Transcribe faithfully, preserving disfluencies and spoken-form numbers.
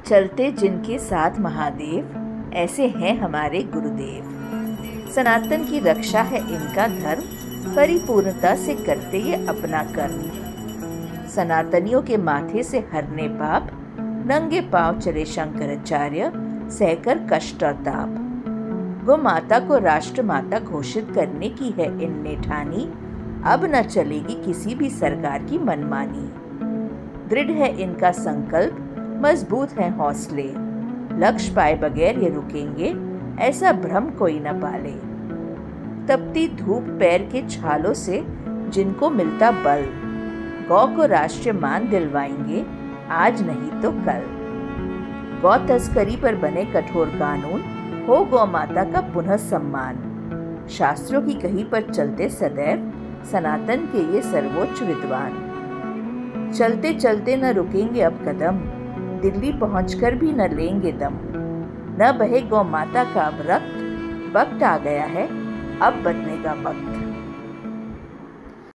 चलते जिनके साथ महादेव, ऐसे हैं हमारे गुरुदेव। सनातन की रक्षा है इनका धर्म, परिपूर्णता से करते ये अपना कर्म। सनातनियों के माथे से हरने पाप, नंगे पांव चले शंकराचार्य, सहकर कष्ट और ताप। गो माता को राष्ट्र माता घोषित करने की है इनने ठानी, अब न चलेगी किसी भी सरकार की मनमानी। दृढ़ है इनका संकल्प, मजबूत हैं हौसले, लक्ष्य पाए बगैर ये रुकेंगे, ऐसा भ्रम कोई न पाले। तपती धूप पैर के छालों से जिनको मिलता बल, गौ को राष्ट्रीय मान दिलवाएंगे आज नहीं तो कल। गौ तस्करी पर बने कठोर कानून, हो गौ माता का पुनः सम्मान। शास्त्रों की कही पर चलते सदैव, सनातन के ये सर्वोच्च विद्वान। चलते चलते न रुकेंगे अब कदम, दिल्ली पहुंचकर भी न लेंगे दम। न बहे गौ माता का अब रक्त, वक्त आ गया है अब बदलेगा वक्त।